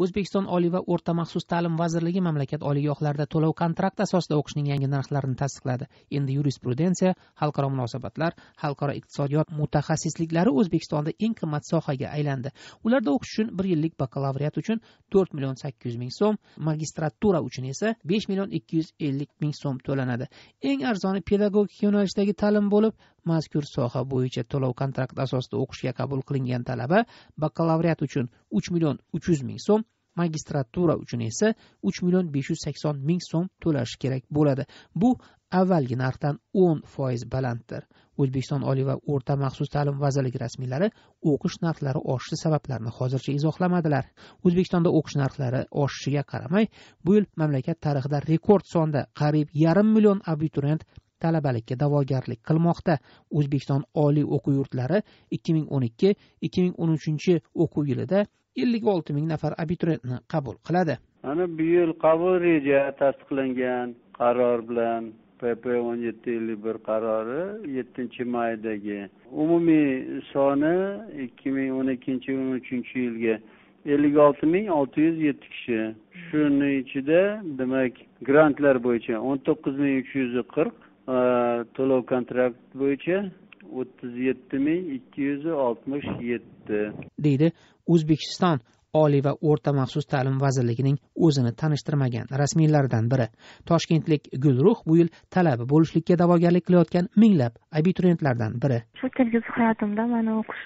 O'zbekiston Oliy va o'rta maxsus ta'lim vazirligi mamlakat oliygohlarida to'lov-kontrakt asosida o'qishning yangi narxlarini tasdiqladi. Endi yurisprudensiya, xalqaro munosabatlar, xalqaro iqtisodiyot mutaxassisliklari O'zbekistonda eng qimmat sohaga aylandi. Ularda o'qish uchun 1 yillik bakalavriat uchun 4.800.000 so'm, magistratura uchun esa 5.250.000 so'm to'lanadi. Eng arzoni pedagogik yo'nalishdagi ta'lim bo'lib, mazkur soha bo'yicha to'lov-kontrakt asosida o'qishga qabul qilingan talaba bakalavriat uchun 3.300.000 so'm, magistratura uchun esa 3.580.000 so'm to'lashi kerak bo'ladi. Bu avvalgi narxdan 10% balanddir. O'zbekiston Oliy va o'rta maxsus ta'lim vazirligi rasmiylari o'qish narxlari oshishi sabablarini hozircha izohlamadilar. O'zbekistonda o'qish narxlari oshishiga qaramay, bu yil mamlakat tarixida rekord sonda qariyb 500 million abituriyent talabalikka da'vogarlik qilmoqda. O'zbekiston Oliy o'quv yurtlari 2012-2013 o'quv yilida 56.000 nafar abituriyentni qabul qiladi. Ana bu yil qabul reja tasdiqlangan qaror bilan PP 1751 qarori 7-maydagi umumiy soni 2012-13 yilga 56.607 kishi. Shuning ichida demak grantlar bo'yicha 19.340, to'lov-kontrakt bo'yicha 37.267 deydi O'zbekiston Oliy va o'rta maxsus ta'lim vazirligining o'zini tanishtirmagan rasmiylaridan biri. Toshkentlik Gulruh bu yil talaba bo'lishlikka da'vogarlik qilayotgan minglab abituriyentlardan biri. Shu kelgusi hayotimda mana o'qish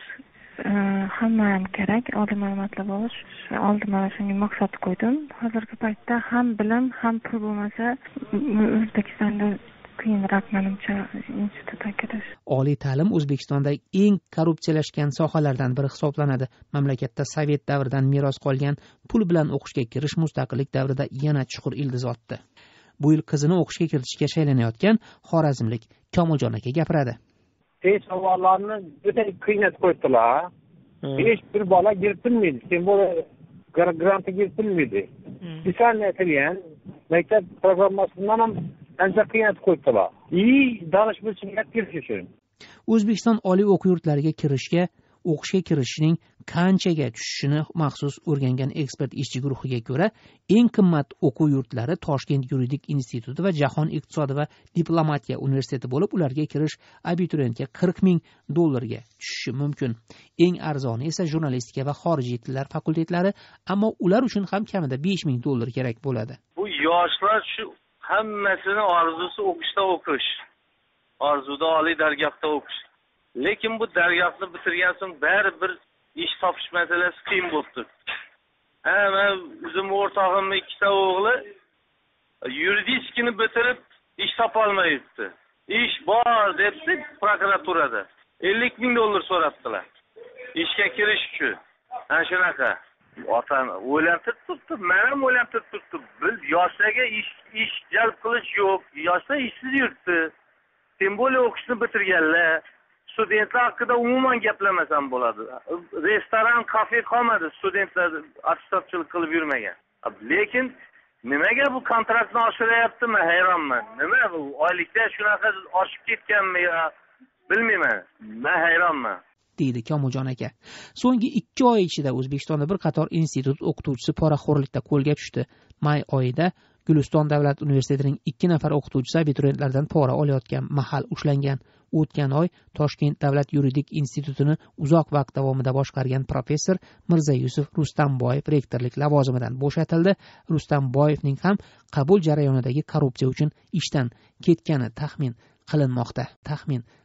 hamma kerak, oliy ma'lumotli bo'lish. Oldin mana shunga maqsad qo'ydim. Hozirgi paytda ham bilim, ham pul bo'lmasa O'zbekistonda keyinroq menimcha institutga kirish. Oliy ta'lim O'zbekistonda eng korrupsiyalashgan sohalardan biri hisoblanadi. Mamlakatda Sovet davridan meros qolgan pul bilan o'qishga kirish mustaqillik davrida yana chuqur ildiz otdi. Bu yil qizini o'qishga kiritishga shaylanayotgan xorazmlik Komiljon aka gapiradi. Savollarni juda qiynab qo'ydilar. Hech bir bola kiritilmaydi. Sen bu grantga kiritilmaydi. Misol aytilgan maktab programmasidan ham ancha qiynab qo'ydilar. Danish bo'lishga kirish uchun. O'zbekiston oliy o'quv yurtlariga o'qishga kirishning qanchaga tushishini maxsus o'rgangan ekspert ishchi guruhiga ko'ra, eng qimmat o'quv yurtlari Toshkent yuridik instituti va Jahon iqtisodi va diplomatiya universiteti bo'lib, ularga kirish abituriyentga $40.000 ga tushishi mumkin. Eng arzoni esa jurnalistika va xorijiy tillar fakultetlari, ammo ular uchun ham kamida $5.000 kerak bo'ladi. Bu yoshlar shu hammasini orzusi o'qishda o'qish. Orzuda oliy dargohda o'qish. Lekin bu dargohni bitirgan so'ng baribir ish topish masalasi qiyin bo'libdi. Men o'zim o'rtog'imning ikkita o'g'li yuridikni bitirib ish topa olmayapti. Ish bor debdi prokuraturada. $50.000 so'rabdilar. Ishga kirish uchun. Ana shunaqa. Otam o'ylantirib turibdi, men ham o'ylantirib turibdim. Biz yoshlarga ish jalb qilish yo'q. Yoshlar ishsiz yuribdi. Sen bo'la o'qishni bitirganlar. Studentlar haqida umuman gaplamasam bo'ladi. Restoran, kafe qolmadi, studentlar attestatsiyachilik qilib yurmagan. Lekin nimaga bu kontraktni oshiryaptimi, hayronman. Nima bu oylikda shunaqa oshib ketganmi yo bilmayman. Men hayronman. deydi Komiljon aka. So'nggi 2 oy ichida O'zbekistonda bir qator institut o'qituvchisi poraxo'rlikda qo'lga tushdi. May oyida Guliston davlat universitetining 2 nafar o'qituvchisi abituriyentlardan pora olayotgan mahal ushlangan. O'tgan oy Toshkent davlat yuridik institutini uzoq vaqt davomida boshqargan professor Mirzayusuf Rustamboyev rektorlik lavozimidan bo'shatildi. Rustamboyevning ham qabul jarayonidagi korrupsiya uchun ishdan ketgani taxmin